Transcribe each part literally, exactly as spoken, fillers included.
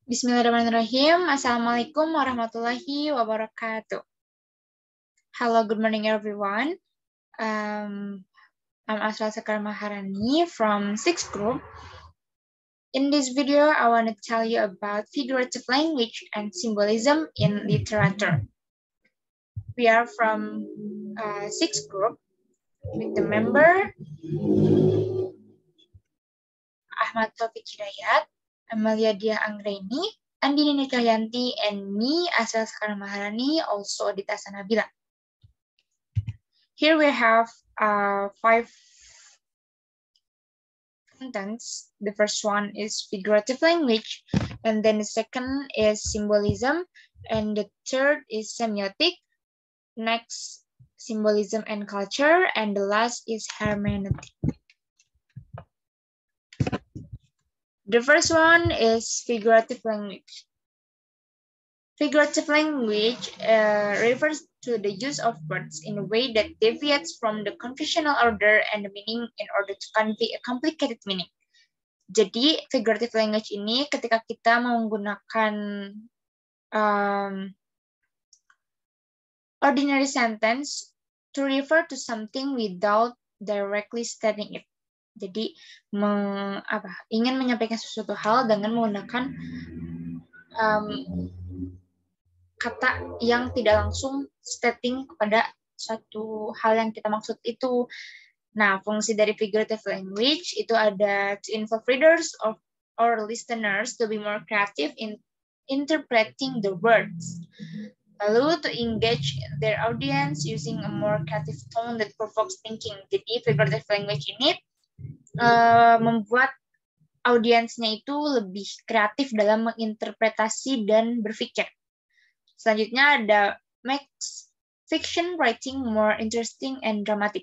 Bismillahirrahmanirrahim. Assalamualaikum warahmatullahi wabarakatuh. Hello, good morning everyone. Um, I'm Asra Sekar Maharani from sixth group. In this video, I want to tell you about figurative language and symbolism in literature. We are from uh, sixth group with the member Ahmad Taufik Hidayat, Amalia Dia Anggreni, Andini Nikahyanti, and me, Asra Sekar Maharani, also Dita Sanabila. Here we have uh, five contents. The first one is figurative language, and then the second is symbolism, and the third is semiotic. Next, symbolism and culture, and the last is hermeneutic. The first one is figurative language. Figurative language uh, refers to the use of words in a way that deviates from the conventional order and the meaning in order to convey a complicated meaning. Jadi, figurative language ini ketika kita menggunakan um, ordinary sentence to refer to something without directly stating it. Jadi, meng, apa, ingin menyampaikan sesuatu hal dengan menggunakan um, kata yang tidak langsung stating kepada suatu hal yang kita maksud itu. Nah, fungsi dari figurative language itu ada to involve readers or, or listeners to be more creative in interpreting the words. Lalu, to engage their audience using a more creative tone that provokes thinking. Jadi, figurative language ini uh, membuat audiensnya itu lebih kreatif dalam menginterpretasi dan berpikir. Selanjutnya ada makes fiction writing more interesting and dramatic.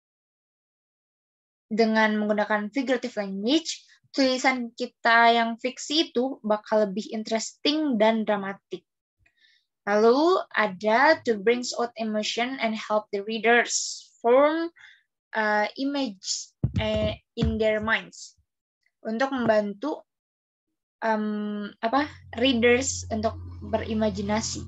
Dengan menggunakan figurative language, tulisan kita yang fiksi itu bakal lebih interesting dan dramatik. Lalu ada to brings out emotion and help the readers form uh, image uh, in their minds. Untuk membantu um, apa readers untuk berimajinasi.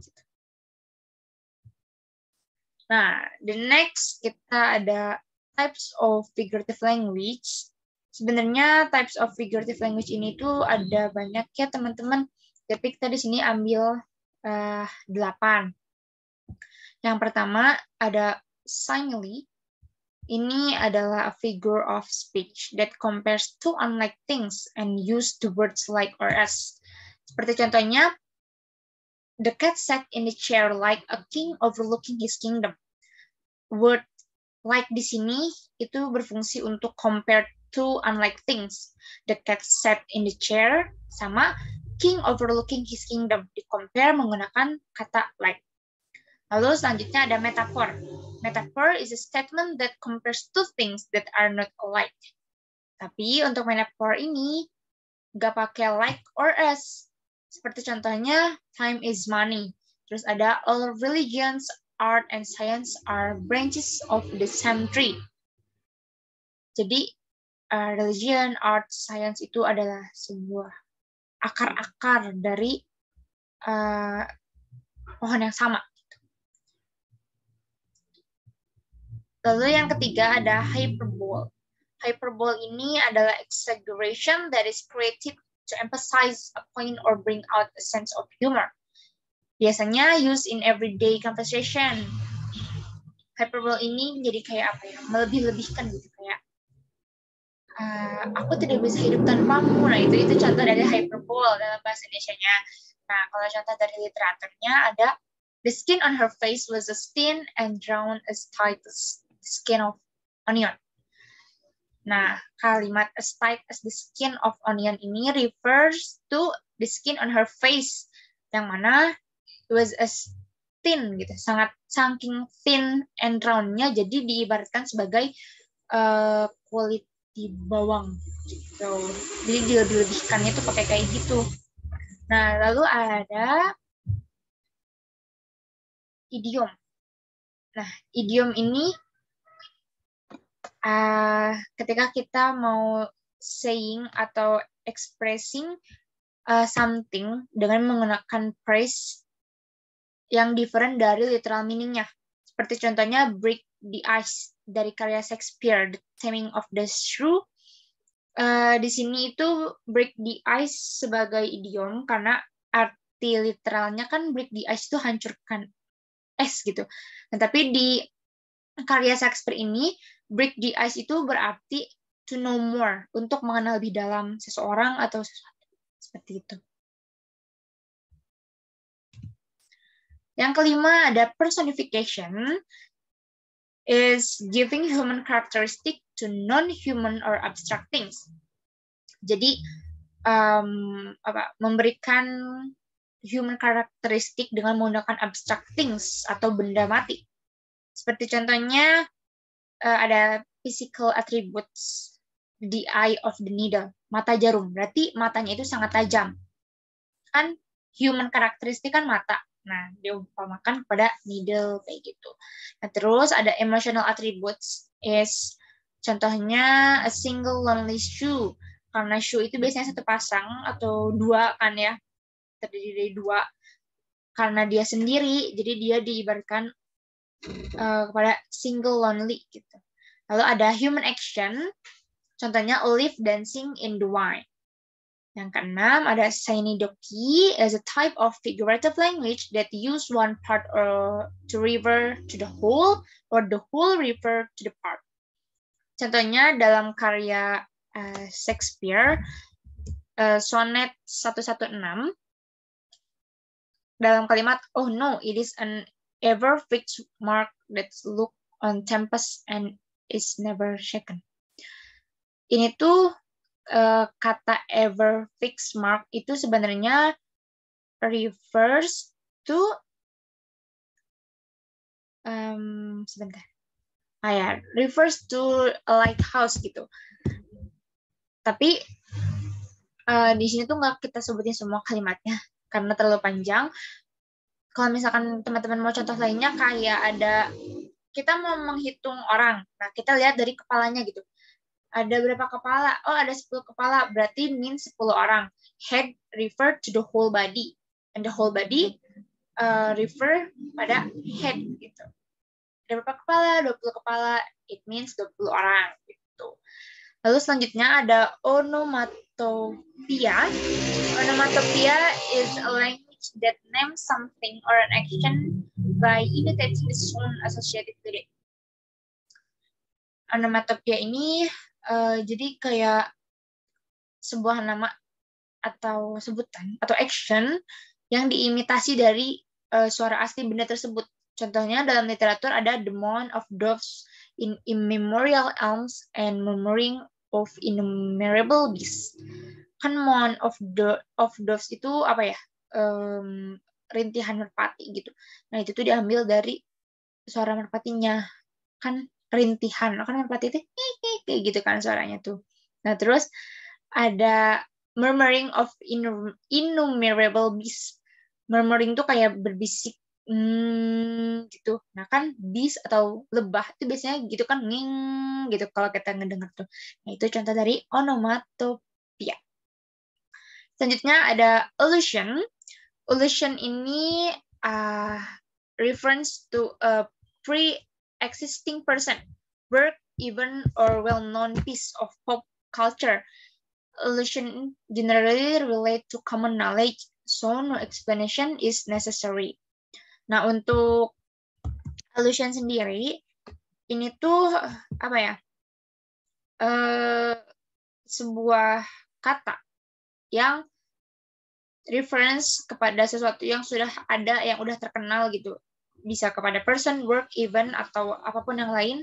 Nah, the next kita ada types of figurative language. Sebenarnya types of figurative language ini tuh ada banyak ya teman-teman. Tapi kita di sini ambil uh, delapan. Yang pertama ada simile. Ini adalah a figure of speech that compares two unlike things and use the words like or as. Seperti contohnya, the cat sat in the chair like a king overlooking his kingdom. Word like di sini itu berfungsi untuk compare two unlike things. The cat sat in the chair sama king overlooking his kingdom. Di compare menggunakan kata like. Lalu selanjutnya ada metaphor. Metaphor is a statement that compares two things that are not alike. Tapi untuk metaphor ini nggak pakai like or as. Seperti contohnya time is money. Terus ada all religions, art, and science are branches of the same tree. Jadi uh, religion, art, science itu adalah sebuah akar-akar dari uh, pohon yang sama. Lalu yang ketiga ada hyperbole. Hyperbole ini adalah exaggeration that is created to emphasize a point or bring out a sense of humor. Biasanya used in everyday conversation. Hyperbole ini jadi kayak apa ya? Melebih-lebihkan gitu kayak uh, aku tidak bisa hidup tanpamu. Nah, itu itu contoh dari hyperbole dalam bahasa Indonesianya. Nah, kalau contoh dari literaturnya ada the skin on her face was as thin and drawn as tight as the skin of onion. Nah, kalimat as tight as the skin of onion ini refers to the skin on her face, yang mana it was as thin gitu, sangat saking thin and round-nya, jadi diibaratkan sebagai uh, kulit di bawang. Gitu. Jadi dilebih-lebihkannya itu pakai kayak gitu. Nah, lalu ada idiom. Nah, idiom ini uh, ketika kita mau saying atau expressing uh, something dengan menggunakan phrase yang different dari literal meaning-nya. Seperti contohnya break the ice dari karya Shakespeare, The Taming of the Shrew. Uh, di sini itu break the ice sebagai idiom karena arti literalnya kan break the ice itu hancurkan es gitu. Nah, tapi di karya Shakespeare ini break the ice itu berarti to know more, untuk mengenal lebih dalam seseorang atau sesuatu. Seperti itu. Yang kelima ada personification, is giving human characteristic to non-human or abstract things. Jadi um, apa, memberikan human characteristic dengan menggunakan abstract things atau benda mati. Seperti contohnya uh, ada physical attributes, the eye of the needle, mata jarum. Berarti matanya itu sangat tajam. Kan human karakteristik kan mata. Nah, diumpamakan kepada needle kayak gitu. Nah, terus ada emotional attributes is contohnya a single lonely shoe. Karena shoe itu biasanya satu pasang atau dua kan ya. Terdiri dari dua. Karena dia sendiri, jadi dia diibaratkan uh, kepada single lonely gitu. Lalu ada human action, contohnya a leaf dancing in the wine. Yang keenam ada synecdoche, as a type of figurative language that use one part or to refer to the whole or the whole refer to the part. Contohnya dalam karya uh, Shakespeare, uh, sonnet seratus enam, dalam kalimat, oh no, it is an ever fixed mark that look on tempest and is never shaken. Ini tuh uh, kata ever fixed mark itu sebenarnya refers to um, sebentar. Ah ya, refers to a lighthouse gitu. Tapi uh, di sini tuh nggak kita sebutin semua kalimatnya karena terlalu panjang. Kalau misalkan teman-teman mau contoh lainnya kayak ada kita mau menghitung orang. Nah, kita lihat dari kepalanya gitu. Ada berapa kepala? Oh, ada sepuluh kepala. Berarti means sepuluh orang. Head refer to the whole body. And the whole body uh, refer pada head gitu. Ada berapa kepala? dua puluh kepala. It means dua puluh orang gitu. Lalu selanjutnya ada onomatopoeia. Onomatopoeia is a language that names something or an action by imitating the sound associated with it. Onomatopoeia ini Uh, jadi kayak sebuah nama atau sebutan atau action yang diimitasi dari uh, suara asli benda tersebut. Contohnya dalam literatur ada the moan of doves in immemorial elms and murmuring of innumerable bees. Kan moan of do of doves itu apa ya? Um, rintihan merpati gitu. Nah, itu tuh diambil dari suara merpatinya. Kan rintihan, kan merpati itu kayak gitu kan suaranya tuh. Nah, terus ada murmuring of innumerable bees. Murmuring tuh kayak berbisik hmm, gitu. Nah, kan bees atau lebah itu biasanya gitu kan nging gitu kalau kita ngedenger tuh. Nah, itu contoh dari onomatopoeia. Selanjutnya ada allusion. Allusion ini uh, reference to a pre existing person, work, even or well-known piece of pop culture. Allusion generally relate to common knowledge, so no explanation is necessary. Nah, untuk allusion sendiri, ini tuh apa ya? Uh, sebuah kata yang reference kepada sesuatu yang sudah ada, yang udah terkenal gitu. Bisa kepada person, work, event, atau apapun yang lain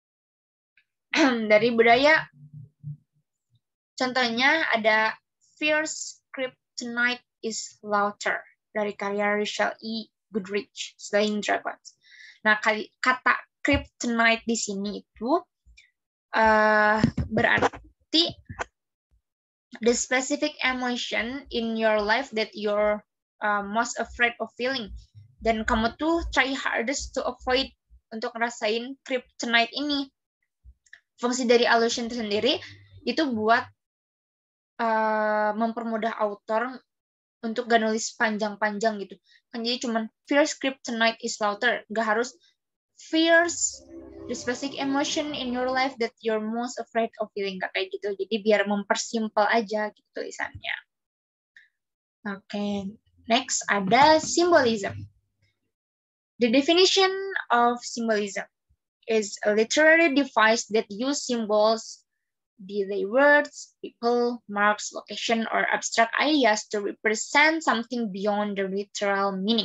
dari budaya. Contohnya ada Fierce Kryptonite is Laughter dari karya Rachel E. Goodrich, Slaying Dragons. Nah, kata Kryptonite di sini itu uh, berarti the specific emotion in your life that you're uh, most afraid of feeling. Dan kamu tuh try hardest to avoid untuk ngerasain kryptonite ini. Fungsi dari allusion itu sendiri itu buat uh, mempermudah author untuk gak nulis panjang-panjang gitu. Kan jadi cuman fierce kryptonite is slaughter. Gak harus fierce the specific emotion in your life that you're most afraid of feeling, gak kayak gitu. Jadi biar mempersimpel aja gitu tulisannya. Oke, okay. Next ada symbolism. The definition of symbolism is a literary device that use symbols, be they words, people, marks, location, or abstract ideas to represent something beyond the literal meaning.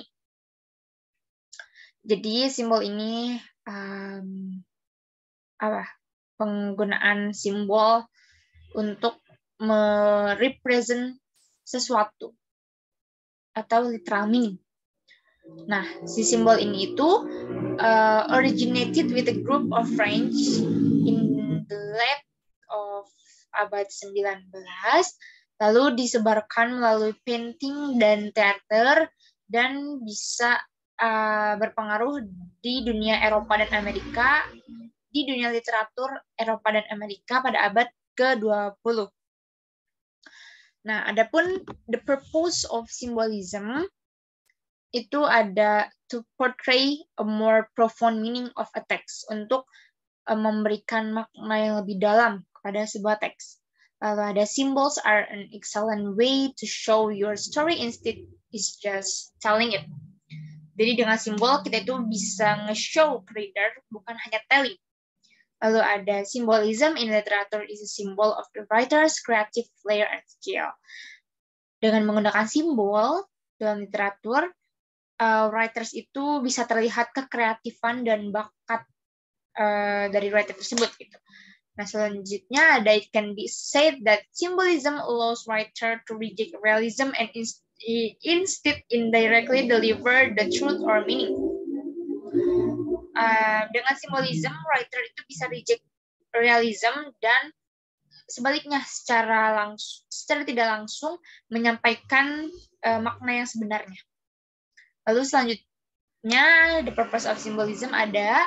Jadi simbol ini um, apa? Penggunaan simbol untuk merepresent sesuatu atau literal meaning. Nah, si simbol ini itu uh, originated with a group of French in the late of abad sembilan belas, lalu disebarkan melalui painting dan teater, dan bisa uh, berpengaruh di dunia Eropa dan Amerika, di dunia literatur Eropa dan Amerika pada abad ke dua puluh. Nah, adapun the purpose of symbolism itu ada to portray a more profound meaning of a text, untuk uh, memberikan makna yang lebih dalam kepada sebuah teks. Lalu ada symbols are an excellent way to show your story instead is just telling it. Jadi dengan simbol kita itu bisa nge-show ke reader, bukan hanya telling. Lalu ada symbolism in literature is a symbol of the writer's creative flair and skill. Dengan menggunakan simbol dalam literatur, uh, writers itu bisa terlihat kekreatifan dan bakat uh, dari writer tersebut gitu. Nah, selanjutnya ada it can be said that symbolism allows writer to reject realism and instead indirectly deliver the truth or meaning. Uh, dengan simbolism, writer itu bisa reject realism dan sebaliknya secara langsung, secara tidak langsung menyampaikan uh, makna yang sebenarnya. Lalu selanjutnya, the purpose of symbolism ada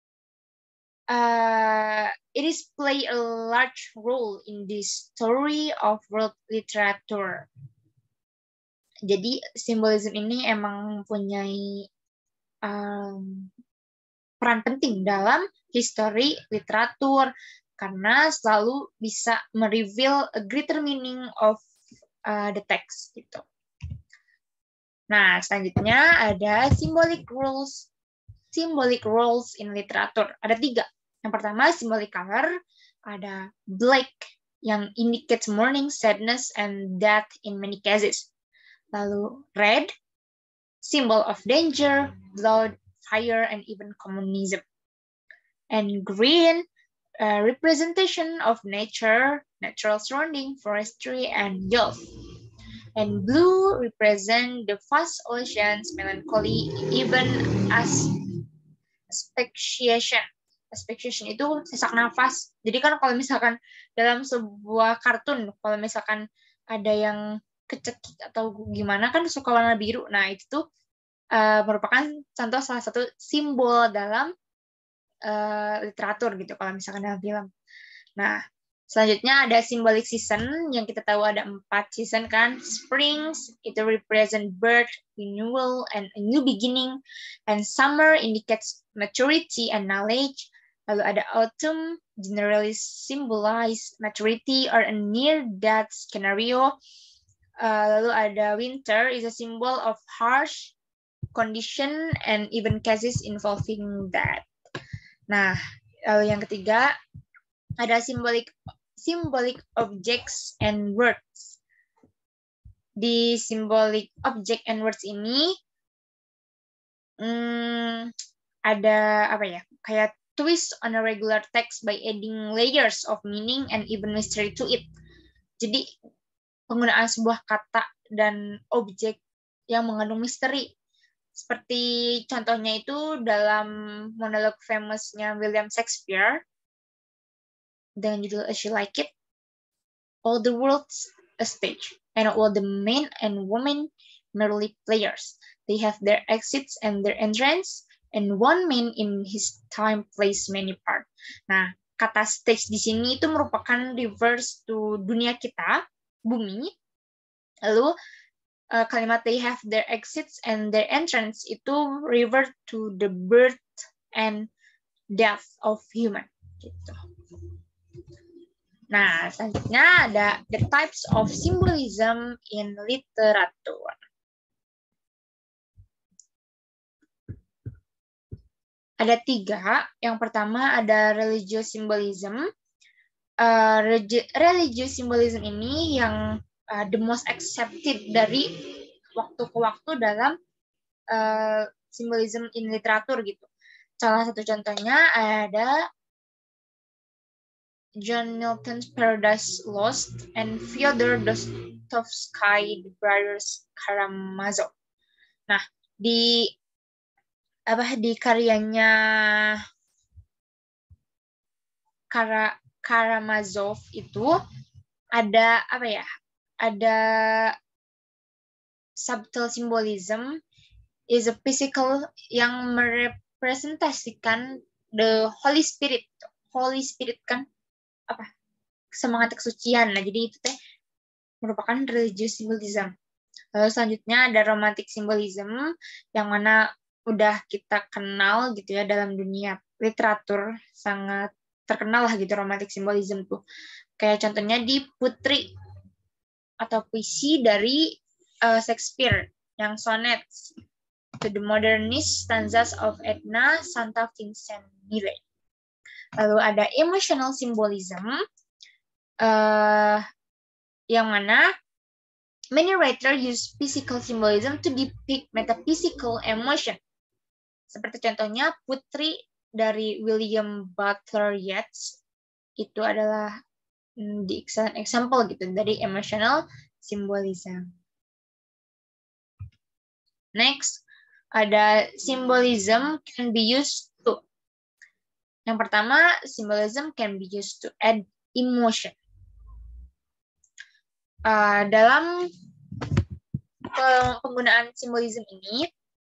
uh, it is play a large role in the story of world literature. Jadi symbolism ini emang mempunyai um, peran penting dalam history literatur karena selalu bisa mereveal a greater meaning of uh, the text gitu. Nah, selanjutnya ada symbolic rules, symbolic roles in literatur. Ada tiga. Yang pertama, symbolic color. Ada black yang indicates mourning, sadness, and death in many cases. Lalu red, symbol of danger, blood, fire, and even communism. And green, uh, representation of nature, natural surrounding, forestry, and youth. And blue represent the vast oceans, melancholy, even as asphyxiation. Asphyxiation itu sesak nafas. Jadi kan kalau misalkan dalam sebuah kartun, kalau misalkan ada yang kecekik atau gimana kan suka warna biru. Nah, itu tuh uh, merupakan contoh salah satu simbol dalam uh, literatur gitu kalau misalkan dalam film. Nah, selanjutnya ada symbolic season yang kita tahu ada empat season kan. Springs itu represent birth, renewal, and a new beginning. And summer indicates maturity and knowledge. Lalu ada autumn generally symbolize maturity or a near-death scenario. Uh, lalu ada winter is a symbol of harsh condition and even cases involving that. Nah, lalu yang ketiga ada symbolic symbolic objects and words. Di symbolic object and words ini hmm, ada apa ya? Kayak twist on a regular text by adding layers of meaning and even mystery to it. Jadi penggunaan sebuah kata dan objek yang mengandung misteri. Seperti contohnya itu dalam monolog famousnya William Shakespeare dengan judul As You Like It. All the world's a stage, and all the men and women merely players. They have their exits and their entrance, and one man in his time plays many parts. Nah, kata stage di sini itu merupakan reverse to dunia kita, bumi. Lalu uh, kalimat they have their exits and their entrance itu refer to the birth and death of human. Gitu. Nah, selanjutnya ada the types of symbolism in literature. Ada tiga. Yang pertama ada religious symbolism. Uh, religious symbolism ini yang uh, the most accepted dari waktu ke waktu dalam uh, symbolism in literatur gitu. Salah satu contohnya ada John Milton's Paradise Lost and Fyodor Dostoevsky The Brothers Karamazov. Nah, di apa di karyanya Kara, Karamazov itu ada apa ya? Ada subtle symbolism is a physical yang merepresentasikan the Holy Spirit. Holy Spirit kan apa? Semangat kesucian. Nah, jadi itu teh merupakan religious symbolism. Lalu selanjutnya ada romantic symbolism yang mana udah kita kenal gitu ya dalam dunia literatur, sangat terkenal lah gitu romantic symbolism tuh. Kayak contohnya di Putri atau puisi dari uh, Shakespeare yang sonnets to the modernist stanzas of Edna Santa Vincent Millay. Lalu ada emotional symbolism uh, yang mana many writers use physical symbolism to depict metaphysical emotion. Seperti contohnya Putri dari William Butler Yeats itu adalah the excellent example gitu dari emotional symbolism. Next, ada symbolism can be used to. Yang pertama, symbolism can be used to add emotion. Uh, dalam penggunaan simbolisme ini,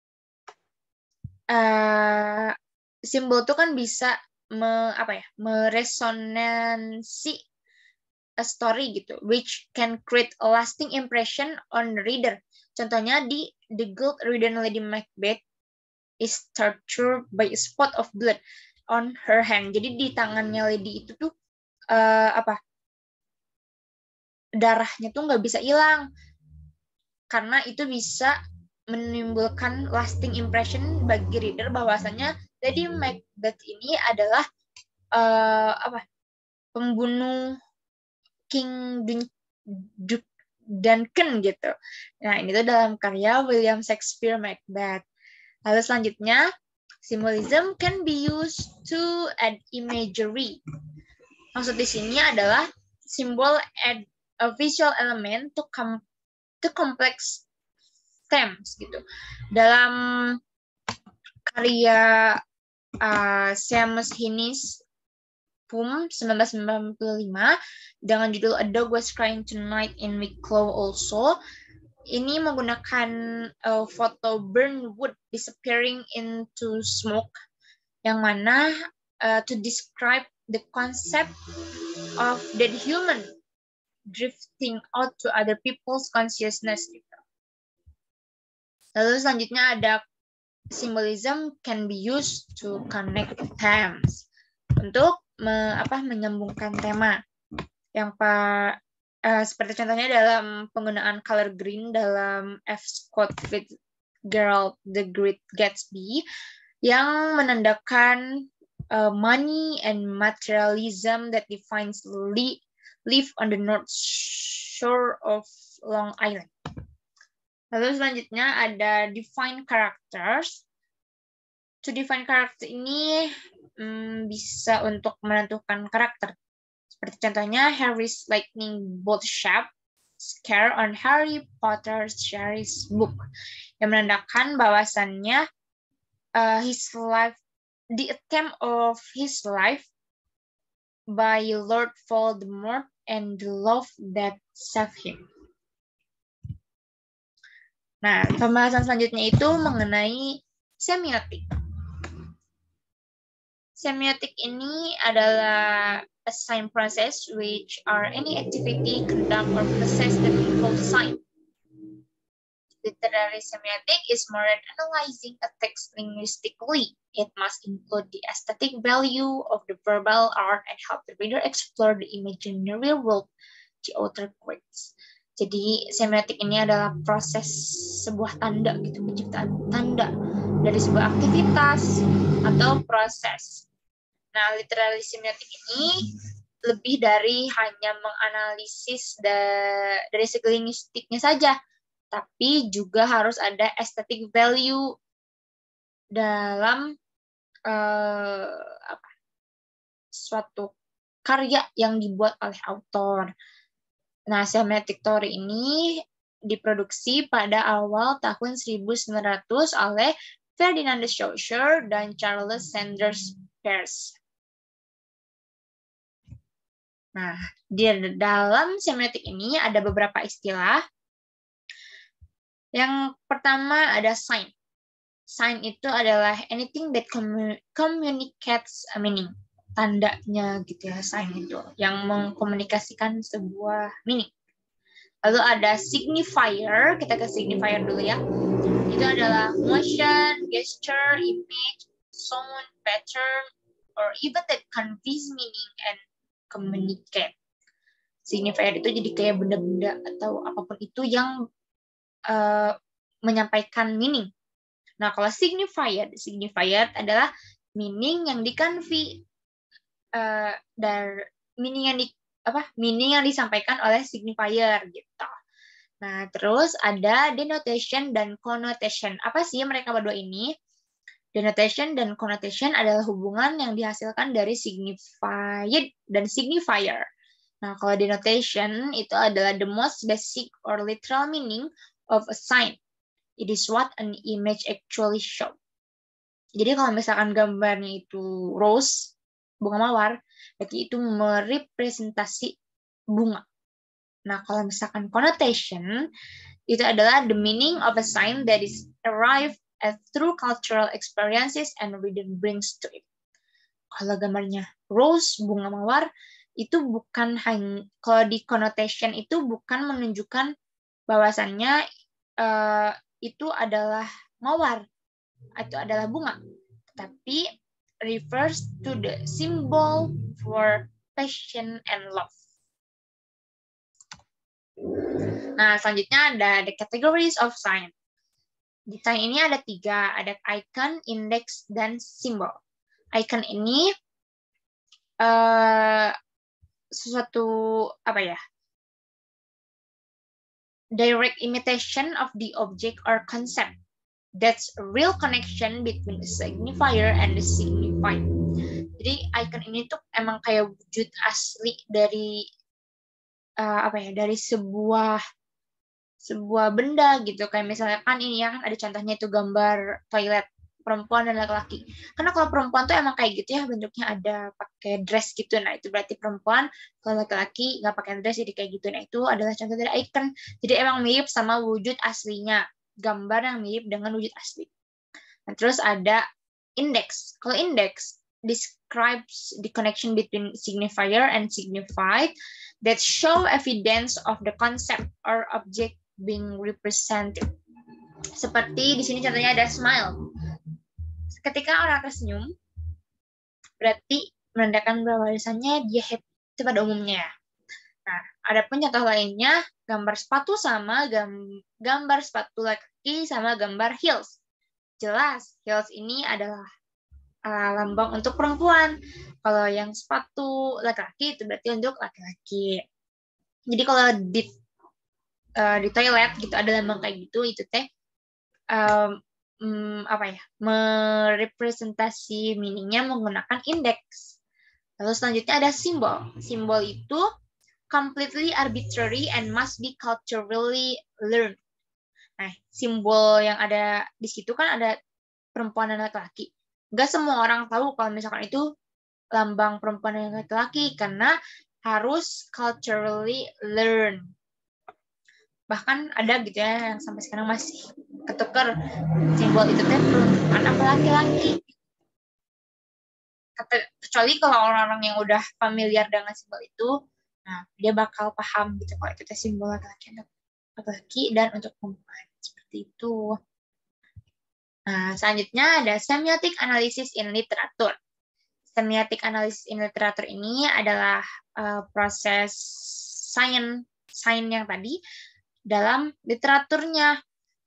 uh, simbol itu kan bisa me, apa ya, meresonansi a story gitu, which can create a lasting impression on the reader. Contohnya di The Guild-Ridden Lady Macbeth is tortured by a spot of blood on her hand. Jadi di tangannya lady itu tuh uh, apa? Darahnya tuh nggak bisa hilang karena itu bisa menimbulkan lasting impression bagi reader bahwasanya Lady Macbeth ini adalah uh, apa pembunuh King Dun Duncan gitu. Nah ini tuh dalam karya William Shakespeare Macbeth. Lalu selanjutnya symbolism can be used to add imagery. Maksud di sini adalah simbol add a visual element to come to complex themes gitu. Dalam karya uh, Seamus Heaney's Poem sembilan belas sembilan puluh lima dengan judul A Dog Was Crying Tonight in Wicklow also, ini menggunakan uh, foto burn wood disappearing into smoke yang mana uh, to describe the concept of dead human drifting out to other people's consciousness. Lalu selanjutnya ada symbolism can be used to connect themes. Untuk me, apa, menyambungkan tema. Yang pak uh, seperti contohnya dalam penggunaan color green dalam F. Scott Fitzgerald The Great Gatsby yang menandakan uh, money and materialism that defines li live on the north shore of Long Island. Lalu selanjutnya ada define characters. To define character ini hmm, bisa untuk menentukan karakter. Seperti contohnya Harry's lightning bolt shape scare on Harry Potter's Cherry's book yang menandakan bahwasannya uh, his life, the attempt of his life by Lord Voldemort and the love that saved him. Nah, pembahasan selanjutnya itu mengenai semiotik. Semiotik ini adalah a sign process which are any activity, conduct, or process that involves sign. Literary semiotic is more than analyzing a text linguistically. It must include the aesthetic value of the verbal art and help the reader explore the imaginary world the author creates. Jadi semiotik ini adalah proses sebuah tanda gitu, penciptaan tanda dari sebuah aktivitas atau proses. Nah, literary semiotik ini lebih dari hanya menganalisis da- dari segi linguistiknya saja, tapi juga harus ada aesthetic value dalam uh, apa, suatu karya yang dibuat oleh autor. Nah, semiotic theory ini diproduksi pada awal tahun seribu sembilan ratus oleh Ferdinand de Saussure dan Charles Sanders Peirce. Nah, di dalam semiotik ini ada beberapa istilah. Yang pertama ada sign. Sign itu adalah anything that communicates a meaning. Tandanya gitu ya, sign itu. Yang mengkomunikasikan sebuah meaning. Lalu ada signifier. Kita ke signifier dulu ya. Itu adalah motion, gesture, image, sound, pattern, or even that conveys meaning and communicate. Signifier itu jadi kayak benda-benda atau apapun itu yang Uh, menyampaikan meaning. Nah, kalau signifier, signifier adalah meaning yang di-convey uh, dari meaning yang di apa? meaning yang disampaikan oleh signifier gitu. Nah, terus ada denotation dan connotation. Apa sih mereka berdua ini? Denotation dan connotation adalah hubungan yang dihasilkan dari signified dan signifier. Nah, kalau denotation itu adalah the most basic or literal meaning of a sign. It is what an image actually show. Jadi kalau misalkan gambarnya itu rose, bunga mawar, berarti itu merepresentasi bunga. Nah, kalau misalkan connotation, itu adalah the meaning of a sign that is arrived at through cultural experiences and reader brings to it. Kalau gambarnya rose, bunga mawar, itu bukan hanya, kalau di connotation itu bukan menunjukkan bahwasannya uh, itu adalah mawar, itu adalah bunga, tapi refers to the symbol for passion and love. Nah, selanjutnya ada the categories of sign. Di sign ini ada tiga, ada icon, index, dan symbol. Icon ini uh, sesuatu apa ya? Direct imitation of the object or concept. That's a real connection between the signifier and the signified. Jadi icon ini tuh emang kayak wujud asli dari uh, apa ya? Dari sebuah sebuah benda gitu. Kayak misalnya kan ini ya kan ada contohnya itu gambar toilet perempuan dan laki-laki. Karena kalau perempuan tuh emang kayak gitu ya, bentuknya ada pakai dress gitu. Nah, itu berarti perempuan. Kalau laki-laki nggak pakai dress jadi kayak gitu. Nah, itu adalah contoh dari icon. Jadi emang mirip sama wujud aslinya. Gambar yang mirip dengan wujud asli. Nah, terus ada index. Kalau index describes the connection between signifier and signified that show evidence of the concept or object being represented. Seperti di sini contohnya ada smile. Ketika orang tersenyum, berarti menandakan bahwasannya dia happy pada umumnya. Nah, ada pun contoh lainnya, gambar sepatu sama gambar sepatu laki sama gambar heels. Jelas, heels ini adalah uh, lambang untuk perempuan. Kalau yang sepatu laki-laki itu berarti untuk laki-laki. Jadi kalau di uh, di toilet gitu ada lambang kayak gitu, itu teh um, Hmm, apa ya, merepresentasi meaningnya menggunakan indeks. Lalu selanjutnya ada simbol. Simbol itu completely arbitrary and must be culturally learned. Nah, simbol yang ada di situ kan ada perempuan dan laki-laki. Nggak semua orang tahu kalau misalkan itu lambang perempuan dan laki-laki karena harus culturally learned. Bahkan ada gitu ya yang sampai sekarang masih ketukar simbol itu teh perempuan apa laki-laki. Kecuali kalau orang-orang yang udah familiar dengan simbol itu, nah dia bakal paham gitu kalau itu teh simbol laki-laki. apalagi dan untuk perempuan. Seperti itu. Nah, selanjutnya ada semiotic analysis in literature. Semiotic analysis in literature ini adalah uh, proses sains sains yang tadi dalam literaturnya.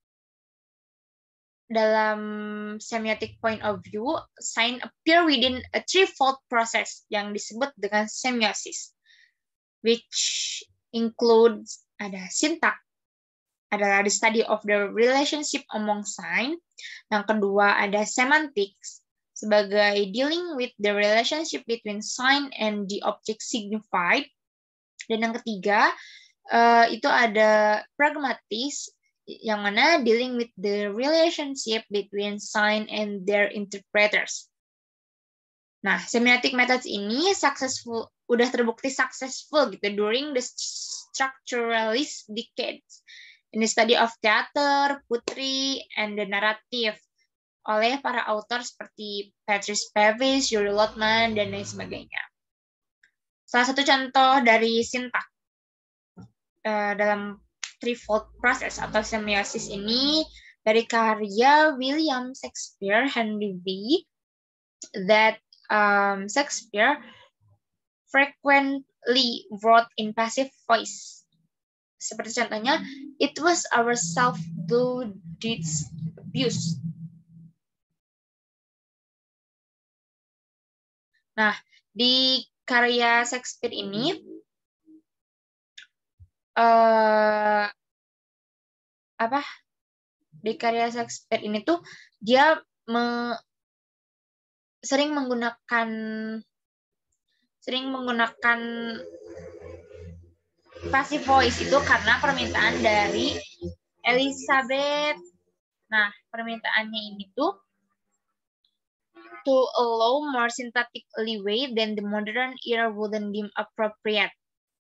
Dalam semiotic point of view, sign appear within a threefold process yang disebut dengan semiosis, which includes ada syntax, adalah the study of the relationship among sign. Yang kedua ada semantics, sebagai dealing with the relationship between sign and the object signified. Dan yang ketiga uh, itu ada pragmatics, yang mana dealing with the relationship between sign and their interpreters. Nah, semiotic methods ini successful, udah terbukti successful gitu during the structuralist decades in the study of theater, poetry, and the narrative oleh para author seperti Patrice Pavlis, Yuri Lotman, dan lain sebagainya. Salah satu contoh dari sintak uh, dalam threefold process atau semiosis ini dari karya William Shakespeare Henry V, that um, Shakespeare frequently wrote in passive voice. Seperti contohnya, it was ourself who did abuse. Nah, di karya Shakespeare ini Uh, apa di karya Shakespeare ini tuh dia me, sering menggunakan sering menggunakan passive voice itu karena permintaan dari Elizabeth. Nah, permintaannya ini tuh to allow more synthetic leeway than the modern era wouldn't deem appropriate.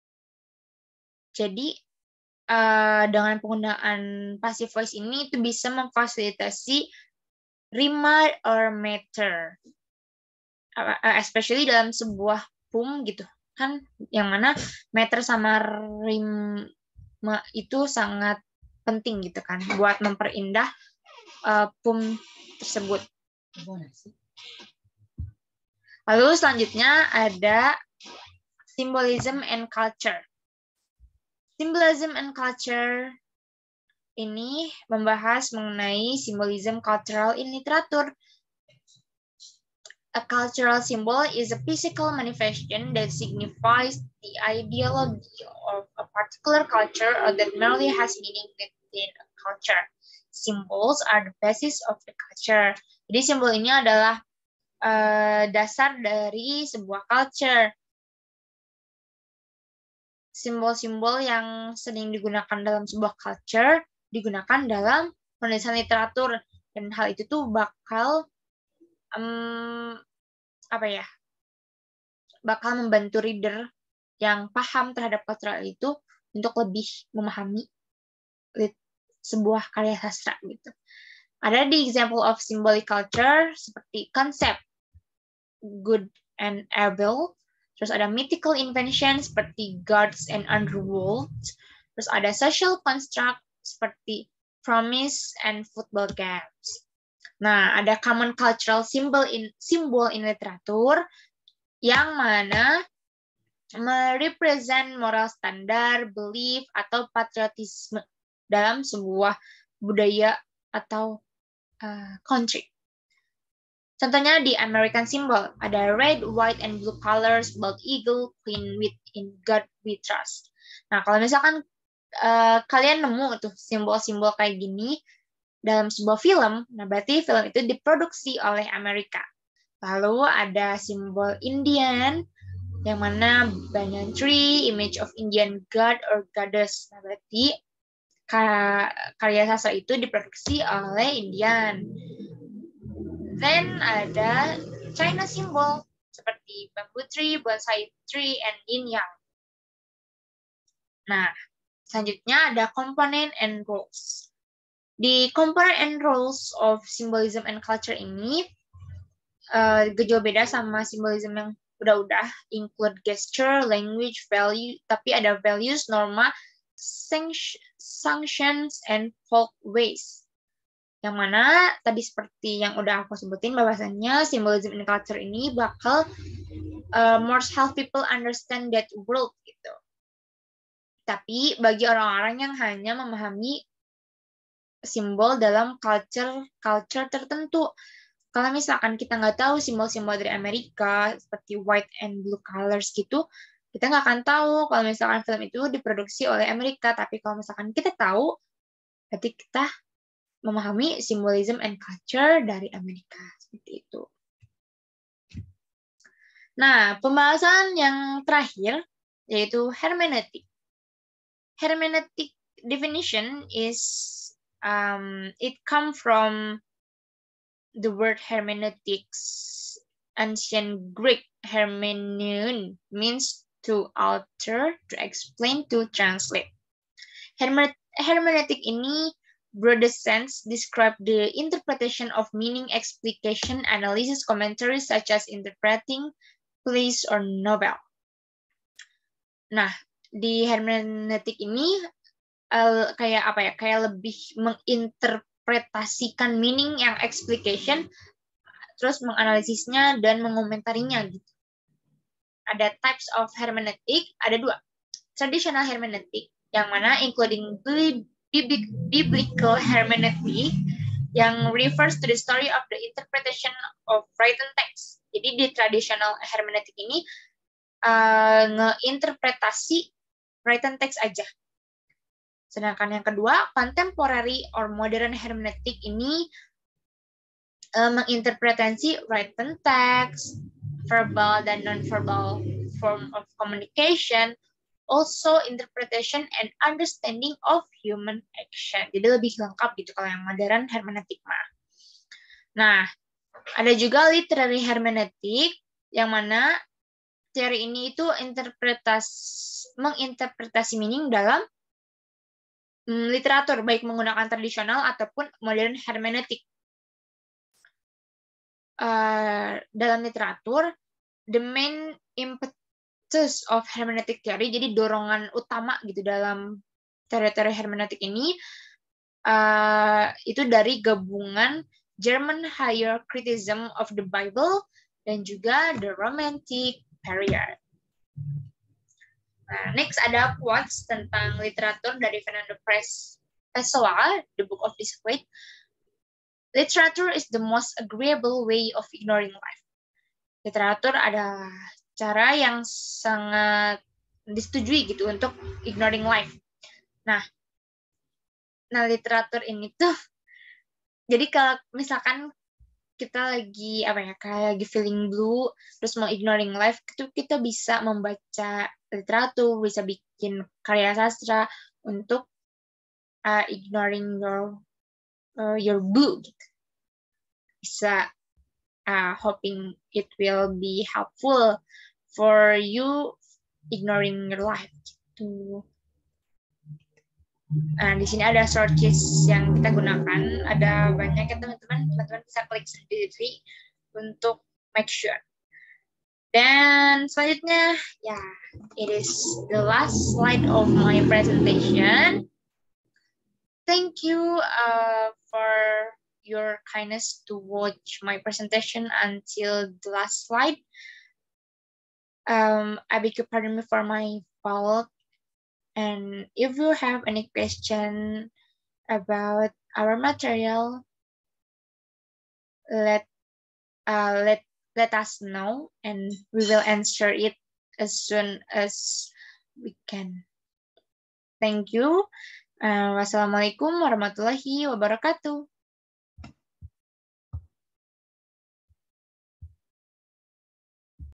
Jadi uh, dengan penggunaan passive voice ini itu bisa memfasilitasi rima or meter, uh, especially dalam sebuah poem gitu kan, yang mana meter sama rima itu sangat penting gitu kan buat memperindah uh, poem tersebut. Lalu selanjutnya ada symbolism and culture. Symbolism and culture ini membahas mengenai symbolism cultural in literature. A cultural symbol is a physical manifestation that signifies the ideology of a particular culture or that merely has meaning within a culture. Symbols are the basis of the culture. Jadi simbol ini adalah uh, dasar dari sebuah culture. Simbol-simbol yang sering digunakan dalam sebuah culture digunakan dalam penulisan literatur, dan hal itu tuh bakal um, apa ya bakal membantu reader yang paham terhadap cultural itu untuk lebih memahami sebuah karya sastra gitu. Ada di example of symbolic culture seperti konsep good and evil. Terus ada mythical invention seperti gods and underworld. Terus ada social construct seperti promise and football games. Nah, ada common cultural symbol in symbol in literatur yang mana merepresent moral standar, belief, atau patriotisme dalam sebuah budaya atau uh, country. Contohnya di American symbol, ada red, white, and blue colors, bald eagle, queen with in God we trust. Nah, kalau misalkan uh, kalian nemu tuh simbol-simbol kayak gini dalam sebuah film, nah berarti film itu diproduksi oleh Amerika. Lalu ada simbol Indian, yang mana banyan tree, image of Indian god or goddess. Nah, berarti karya sastra itu diproduksi oleh Indian. Then ada China symbol seperti bamboo tree, bonsai tree, and yin yang. Nah, selanjutnya ada component and roles. Di component and roles of symbolism and culture ini uh, jauh beda sama symbolism yang udah-udah, include gesture, language, value, tapi ada values, norma, sanctions, and folkways. Yang mana tadi seperti yang udah aku sebutin bahwasannya symbolism in culture ini bakal uh, more help people understand that world gitu. Tapi bagi orang-orang yang hanya memahami simbol dalam culture culture tertentu, kalau misalkan kita nggak tahu simbol-simbol dari Amerika seperti white and blue colors gitu, kita nggak akan tahu kalau misalkan film itu diproduksi oleh Amerika. Tapi kalau misalkan kita tahu, berarti kita memahami symbolism and culture dari Amerika. Seperti itu. Nah, pembahasan yang terakhir yaitu hermeneutik. Hermeneutic definition is um, it come from the word hermeneutics. Ancient Greek hermeneuin means to alter, to explain, to translate. Hermeneutik ini broader sense describe the interpretation of meaning, explication, analysis, commentary such as interpreting plays or novel. Nah, di hermeneutik ini uh, kayak apa ya? Kayak lebih menginterpretasikan meaning yang explication, terus menganalisisnya dan mengomentarinya gitu. Ada types of hermeneutik, ada dua. Traditional hermeneutik, yang mana including biblical hermeneutik, yang refers to the story of the interpretation of written text. Jadi di traditional hermeneutik ini uh, ngeinterpretasi written text aja. Sedangkan yang kedua, contemporary or modern hermeneutik ini uh, menginterpretasi written text, verbal dan non-verbal form of communication, also interpretation and understanding of human action. Jadi lebih lengkap gitu kalau yang modern hermeneutik mah. Nah, ada juga literary hermeneutik yang mana teori ini itu interpretasi menginterpretasi meaning dalam mm, literatur baik menggunakan tradisional ataupun modern hermeneutik. Uh, dalam literatur, the main impetus of hermeneutic theory, jadi dorongan utama gitu dalam teori-teori hermeneutik ini uh, itu dari gabungan German higher criticism of the Bible dan juga the Romantic period. Nah, next ada quotes tentang literatur dari Fernando Pessoa, The Book of Disquiet. Literature is the most agreeable way of ignoring life. Literatur adalah cara yang sangat disetujui gitu untuk ignoring life. Nah, nah literatur ini tuh, jadi kalau misalkan kita lagi apa ya, kayak lagi feeling blue, terus mau ignoring life, itu kita bisa membaca literatur, bisa bikin karya sastra untuk uh, ignoring your uh, your blue gitu. Bisa uh, hoping it will be helpful for you ignoring your life gitu. Nah, di sini ada short keys yang kita gunakan, ada banyak ya teman-teman, teman-teman bisa klik sendiri untuk make sure. Dan selanjutnya, ya, yeah, it is the last slide of my presentation. Thank you uh, for your kindness to watch my presentation until the last slide. Um, I beg your pardon me for my fault. And if you have any question about our material, let uh, let let us know, and we will answer it as soon as we can. Thank you. Uh, wassalamualaikum warahmatullahi wabarakatuh.